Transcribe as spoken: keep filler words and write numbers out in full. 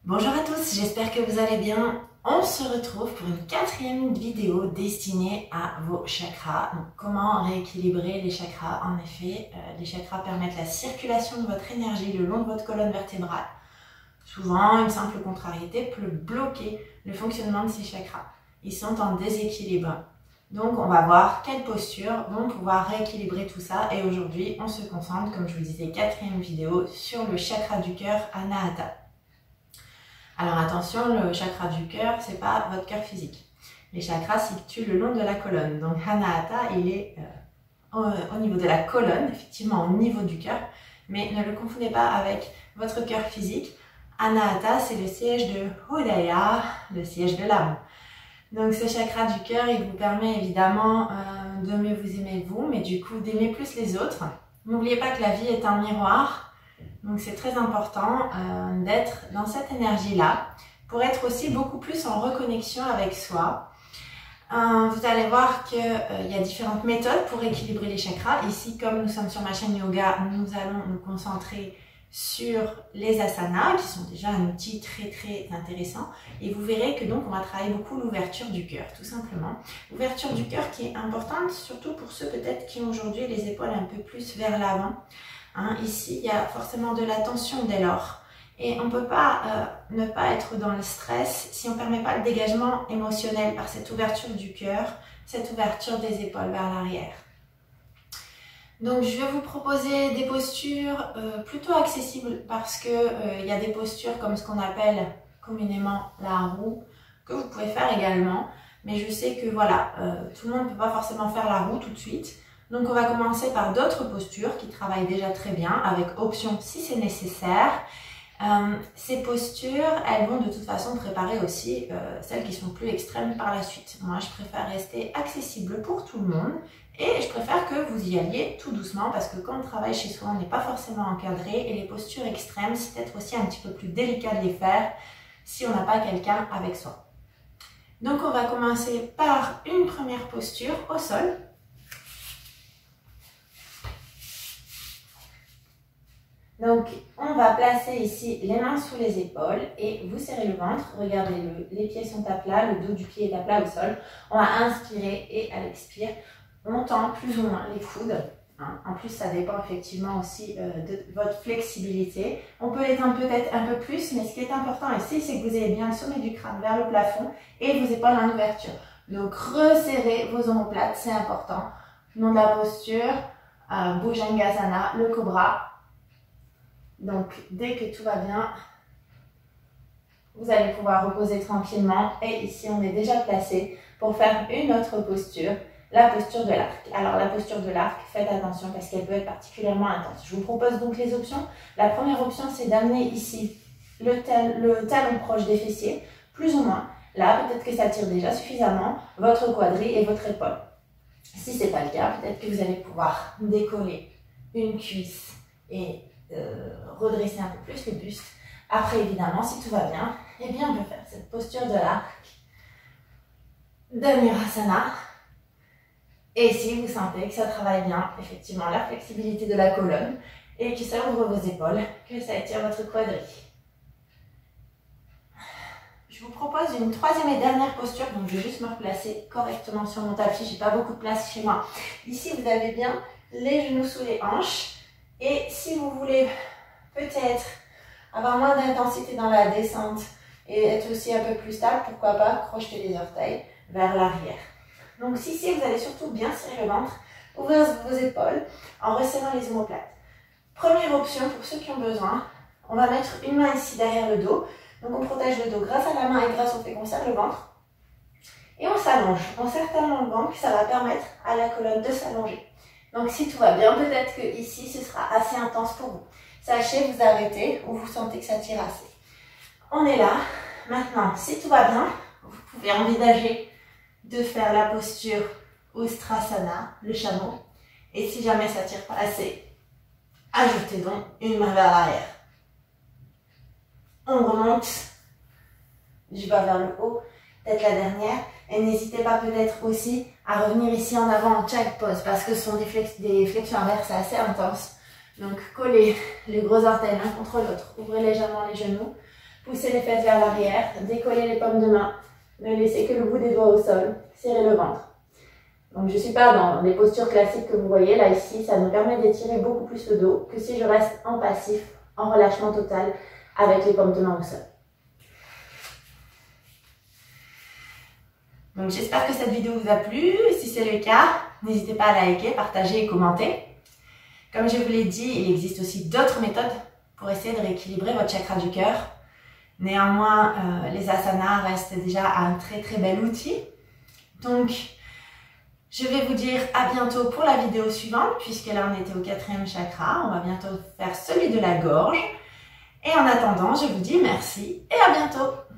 Bonjour à tous, j'espère que vous allez bien. On se retrouve pour une quatrième vidéo destinée à vos chakras. Donc, comment rééquilibrer les chakras? En effet, euh, les chakras permettent la circulation de votre énergie le long de votre colonne vertébrale. Souvent, une simple contrariété peut bloquer le fonctionnement de ces chakras. Ils sont en déséquilibre. Donc, on va voir quelles postures vont pouvoir rééquilibrer tout ça. Et aujourd'hui, on se concentre, comme je vous disais, quatrième vidéo sur le chakra du cœur, Anahata. Alors attention, le chakra du cœur, c'est pas votre cœur physique. Les chakras se situent le long de la colonne. Donc Anahata, il est euh, au, au niveau de la colonne, effectivement au niveau du cœur, mais ne le confondez pas avec votre cœur physique. Anahata, c'est le siège de Hridaya, le siège de l'âme. Donc ce chakra du cœur, il vous permet évidemment euh, de mieux vous aimer vous, mais du coup d'aimer plus les autres. N'oubliez pas que la vie est un miroir. Donc c'est très important euh, d'être dans cette énergie-là pour être aussi beaucoup plus en reconnexion avec soi. Euh, vous allez voir qu'il euh, y a différentes méthodes pour équilibrer les chakras. Ici, comme nous sommes sur ma chaîne yoga, nous allons nous concentrer sur les asanas, qui sont déjà un outil très très intéressant. Et vous verrez que donc on va travailler beaucoup l'ouverture du cœur, tout simplement. L'ouverture du cœur qui est importante, surtout pour ceux peut-être qui ont aujourd'hui les épaules un peu plus vers l'avant. Hein, ici, il y a forcément de la tension dès lors. Et on ne peut pas euh, ne pas être dans le stress si on ne permet pas le dégagement émotionnel par cette ouverture du cœur, cette ouverture des épaules vers l'arrière. Donc, je vais vous proposer des postures euh, plutôt accessibles parce qu'il euh, y a des postures comme ce qu'on appelle communément la roue, que vous pouvez faire également. Mais je sais que voilà, euh, tout le monde ne peut pas forcément faire la roue tout de suite. Donc on va commencer par d'autres postures qui travaillent déjà très bien, avec option si c'est nécessaire. Euh, ces postures, elles vont de toute façon préparer aussi euh, celles qui sont plus extrêmes par la suite. Moi, je préfère rester accessible pour tout le monde et je préfère que vous y alliez tout doucement parce que quand on travaille chez soi, on n'est pas forcément encadré et les postures extrêmes, c'est peut-être aussi un petit peu plus délicat de les faire si on n'a pas quelqu'un avec soi. Donc on va commencer par une première posture au sol. Donc, on va placer ici les mains sous les épaules et vous serrez le ventre. Regardez, le, les pieds sont à plat, le dos du pied est à plat au sol. On va inspirer et à l'expire, on tend plus ou moins les coudes. Hein. En plus, ça dépend effectivement aussi euh, de votre flexibilité. On peut étendre peut-être un peu plus, mais ce qui est important ici, c'est que vous ayez bien le sommet du crâne vers le plafond et vos épaules en ouverture. Donc, resserrez vos omoplates, c'est important. Nom de la posture, euh, Bhujangasana, le cobra. Donc, dès que tout va bien, vous allez pouvoir reposer tranquillement. Et ici, on est déjà placé pour faire une autre posture, la posture de l'arc. Alors, la posture de l'arc, faites attention parce qu'elle peut être particulièrement intense. Je vous propose donc les options. La première option, c'est d'amener ici le, tal le talon proche des fessiers, plus ou moins. Là, peut-être que ça tire déjà suffisamment votre quadrille et votre épaule. Si ce n'est pas le cas, peut-être que vous allez pouvoir décoller une cuisse et Euh, redresser un peu plus le buste. Après, évidemment, si tout va bien, eh bien, on peut faire cette posture de l'arc, Dhanurasana. Et si vous sentez que ça travaille bien, effectivement, la flexibilité de la colonne et que ça ouvre vos épaules, que ça étire votre quadrille. Je vous propose une troisième et dernière posture, donc je vais juste me replacer correctement sur mon tapis. J'ai pas beaucoup de place chez moi. Ici, vous avez bien les genoux sous les hanches. Et si vous voulez peut-être avoir moins d'intensité dans la descente et être aussi un peu plus stable, pourquoi pas crocheter les orteils vers l'arrière. Donc ici, vous allez surtout bien serrer le ventre, ouvrir vos épaules en resserrant les omoplates. Première option pour ceux qui ont besoin, on va mettre une main ici derrière le dos. Donc on protège le dos grâce à la main et grâce au fait qu'on serre le ventre. Et on s'allonge. On serre tellement le ventre que ça va permettre à la colonne de s'allonger. Donc si tout va bien, peut-être que ici ce sera assez intense pour vous. Sachez vous arrêter où vous sentez que ça tire assez. On est là. Maintenant, si tout va bien, vous pouvez envisager de faire la posture Ustrasana, le chameau. Et si jamais ça tire pas assez, ajoutez donc une main vers l'arrière. On remonte du bas vers le haut, peut-être la dernière. Et n'hésitez pas peut-être aussi à revenir ici en avant en chaque pose parce que ce sont des, flex des flexions inverses assez intenses. Donc collez les gros orteils l'un contre l'autre, ouvrez légèrement les genoux. Poussez les fesses vers l'arrière, décollez les paumes de main, ne laissez que le bout des doigts au sol, serrez le ventre. Donc je ne suis pas dans les postures classiques que vous voyez, là ici, ça nous permet d'étirer beaucoup plus le dos que si je reste en passif, en relâchement total, avec les paumes de main au sol. Donc j'espère que cette vidéo vous a plu. Si c'est le cas, n'hésitez pas à liker, partager et commenter. Comme je vous l'ai dit, il existe aussi d'autres méthodes pour essayer de rééquilibrer votre chakra du cœur. Néanmoins, euh, les asanas restent déjà un très très bel outil. Donc, je vais vous dire à bientôt pour la vidéo suivante, puisque là on était au quatrième chakra. On va bientôt faire celui de la gorge. Et en attendant, je vous dis merci et à bientôt.